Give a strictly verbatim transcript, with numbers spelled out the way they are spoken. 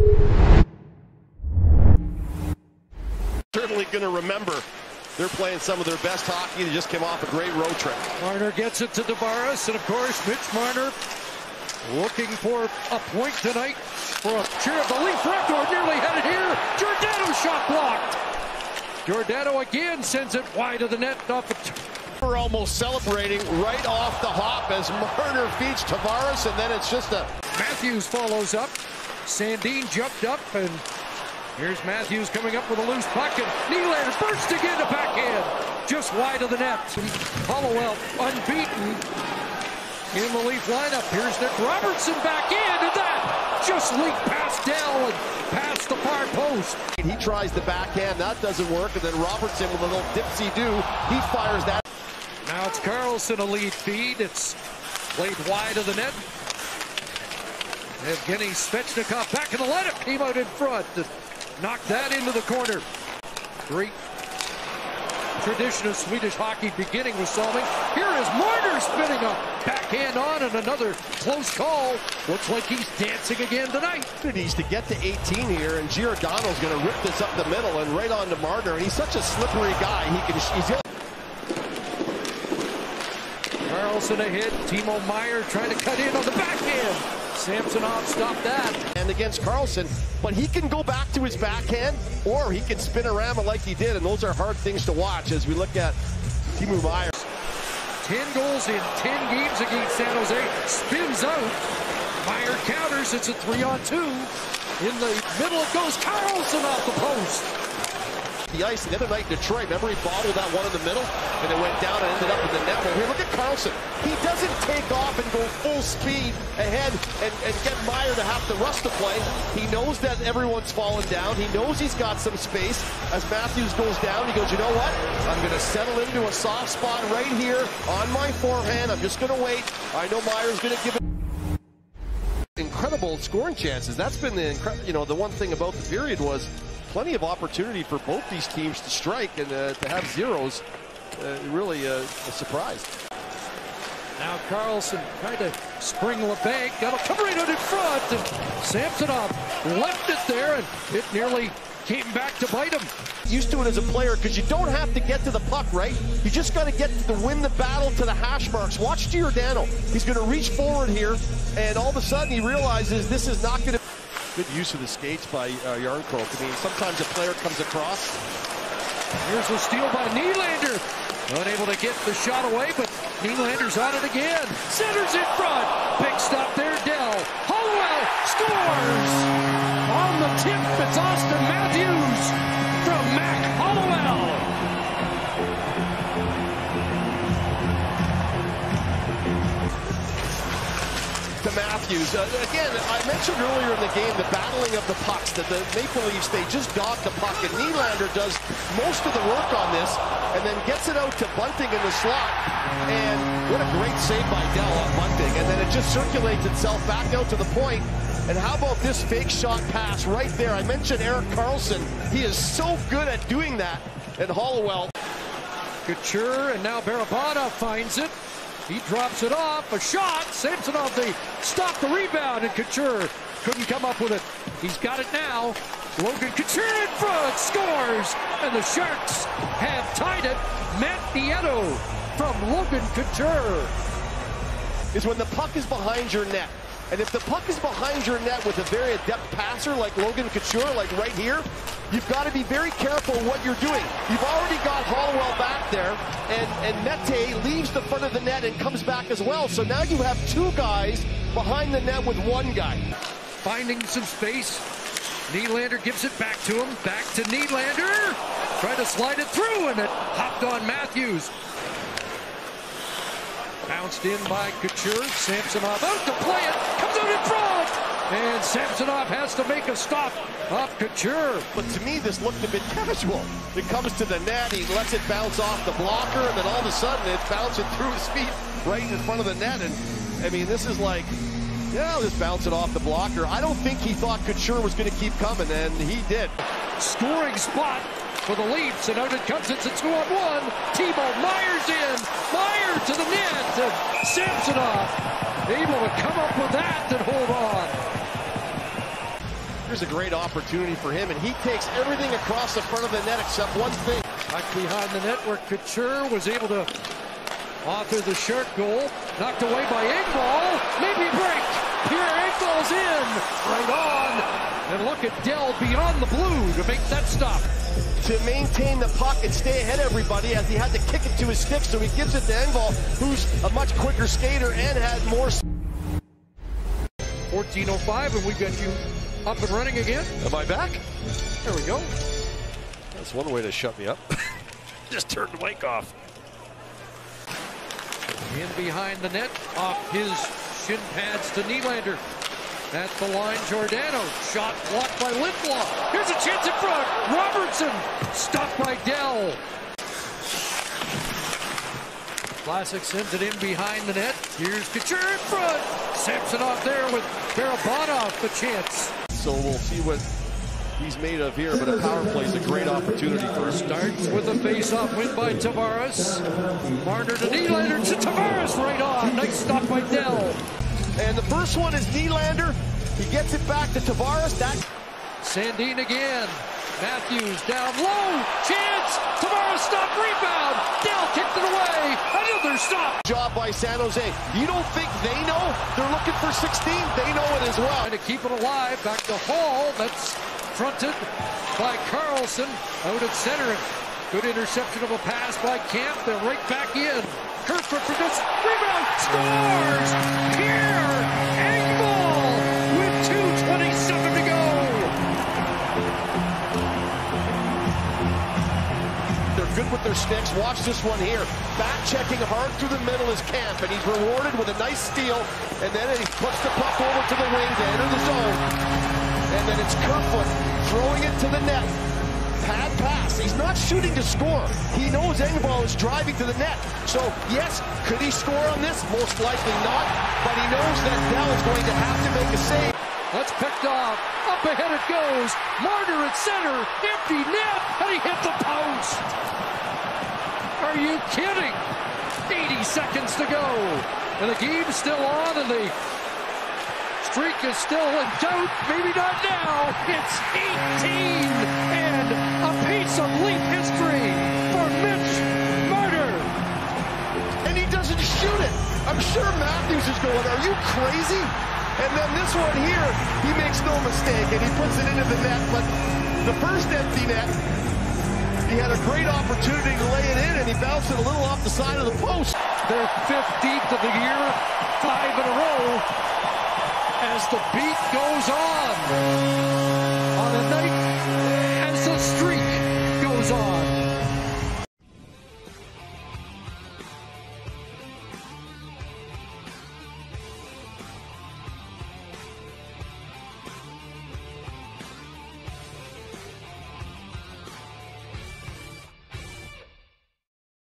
Certainly going to remember they're playing some of their best hockey. They just came off a great road trip. Marner gets it to Tavares, and of course Mitch Marner looking for a point tonight for a cheer of the Leaf record. Nearly had it here. Giordano shot blocked. Giordano again sends it wide of the net. Off the We're almost celebrating right off the hop as Marner feeds Tavares, and then it's just a... Matthews follows up. Sandin jumped up, and here's Matthews coming up with a loose puck, and Nylander bursting into backhand, just wide of the net. And Hollowell unbeaten in the Leaf lineup. Here's Nick Robertson back in, and that just leaked past Dell and past the far post. He tries the backhand, that doesn't work, and then Robertson with a little dipsy-do, he fires that. Now it's Carlson, a lead feed. It's played wide of the net. Evgeny Svechnikov back in the lineup, came out in front to knock that into the corner. Great tradition of Swedish hockey beginning with Salming. Here is Marner spinning a backhand on, and another close call. Looks like he's dancing again tonight. He's to get to eighteen here, and Giordano's going to rip this up the middle and right on to Marner, and he's such a slippery guy. He can. He's Carlson ahead. Timo Meier trying to cut in on the backhand. Samsonov stopped that. And against Carlson, but he can go back to his backhand, or he can spin around like he did, and those are hard things to watch as we look at Timo Meier. Ten goals in ten games against San Jose. Spins out. Meier counters. It's a three on two. In the middle it goes. Carlson off the post. The ice the other night in Detroit, remember he bottled that one in the middle and it went down and ended up in the net. Well, here, look at Carlson. He doesn't take off and go full speed ahead and, and get Meier to have to rush the play. He knows that everyone's fallen down. He knows he's got some space. As Matthews goes down, he goes, you know what? I'm going to settle into a soft spot right here on my forehand. I'm just going to wait. I know Meier's going to give it. Incredible scoring chances. That's been the incredible, you know, the one thing about the period was plenty of opportunity for both these teams to strike, and uh, to have zeros, uh, really uh, a surprise. Now Carlson trying to spring LeBanc, got to come right out in front, and Samsonov left it there, and it nearly came back to bite him. Used to it as a player because you don't have to get to the puck, right? You just got to get to win the battle to the hash marks. Watch Giordano. He's going to reach forward here, and all of a sudden he realizes this is not going to... Good use of the skates by uh, Yarncroke. I mean, sometimes a player comes across. Here's the steal by Nylander. Unable to get the shot away, but Nylander's on it again. Centers in front. Big stop there, Dell. Hollowell scores! On the tip, it's Austin Matthews from Mac Hollowell. To Matthews. Uh, again, I mentioned earlier in the game the battling of the pucks, that the Maple Leafs, they just dog the puck, and Nylander does most of the work on this, and then gets it out to Bunting in the slot, and what a great save by Dell on Bunting, and then it just circulates itself back out to the point. And how about this fake shot pass right there? I mentioned Erik Karlsson. He is so good at doing that, and Hollowell. Couture, and now Barabana finds it. He drops it off, a shot. Samsonov, they stop the rebound, and Couture couldn't come up with it. He's got it now. Logan Couture in front, scores, and the Sharks have tied it. Matt Nieto from Logan Couture. Is when the puck is behind your net. And if the puck is behind your net with a very adept passer like Logan Couture, like right here, you've got to be very careful what you're doing. You've already got Hollowell back there, and, and Mete leaves the front of the net and comes back as well. So now you have two guys behind the net with one guy. Finding some space. Nylander gives it back to him. Back to Nylander. Try to slide it through, and it hopped on Matthews. Bounced in by Couture. Samsonov out to play it. Comes out in front. And Samsonov has to make a stop off Couture. But to me, this looked a bit casual. It comes to the net. He lets it bounce off the blocker. And then all of a sudden, it's bouncing through his feet right in front of the net. And, I mean, this is like, yeah, I'll just bounce it off the blocker. I don't think he thought Couture was going to keep coming, and he did. Scoring spot for the Leafs, and out it comes. It's a two on one. Timo Meier's in. Meier to the net. And Samsonov able to come up with that and hold on. Here's a great opportunity for him, and he takes everything across the front of the net except one thing. Back behind the net where Couture was able to author the shark goal. Knocked away by Engvall. Maybe break. Here Engvall's in. Right on. And look at Dell beyond the blue to make that stop. To maintain the puck and stay ahead of everybody as he had to kick it to his stick, so he gives it to Engvall, who's a much quicker skater and had more. fourteen oh five, and we've got you up and running again. Am I back? There we go. That's one way to shut me up. Just turned the mic off. In behind the net, off his shin pads to Nylander. At the line, Giordano. Shot blocked by Lindblom. Here's a chance in front. Robertson stopped by Dell. Vlasic sends it in behind the net. Here's Couture in front. Samsonov there with Barabanov the chance. So we'll see what he's made of here, but a power play is a great opportunity for him. Starts with a face-off win by Tavares. Marner to Nylander to Tavares right on. Nice stop by Dell. And the first one is Nylander. He gets it back to Tavares. That Sandin again. Matthews down low. Chance. Tavares stop. Rebound. Dell kicked it away. Another stop. Job by San Jose. You don't think they know? They're looking for sixteen. They know it as well. Trying to keep it alive. Back to Hall. That's fronted by Carlson. Out at center. Good interception of a pass by Camp. They're right back in. Kerfoot for this. Rebound. Scores. Here. Engvall with two twenty-seven to go. They're good with their sticks. Watch this one here. Back checking hard through the middle is Camp, and he's rewarded with a nice steal. And then he puts the puck over to the wing to enter the zone. And then it's Kerfoot throwing it to the net. Pad pass. He's not shooting to score. He knows Engvall is driving to the net. So, yes, could he score on this? Most likely not. But he knows that Dell is going to have to make a save. That's picked off. Up ahead it goes. Marner at center. Empty net. And he hit the post. Are you kidding? eighty seconds to go. And the game's still on, and the streak is still in doubt. Maybe not now. It's eighteen. And a piece of Leaf history for Mitch Marner. And he doesn't shoot it. I'm sure Matthews is going, are you crazy? And then this one here, he makes no mistake, and he puts it into the net. But the first empty net, he had a great opportunity to lay it in, and he bounced it a little off the side of the post. Their fifteenth of the year, five in a row, as the beat goes on. On a night as the streak goes on.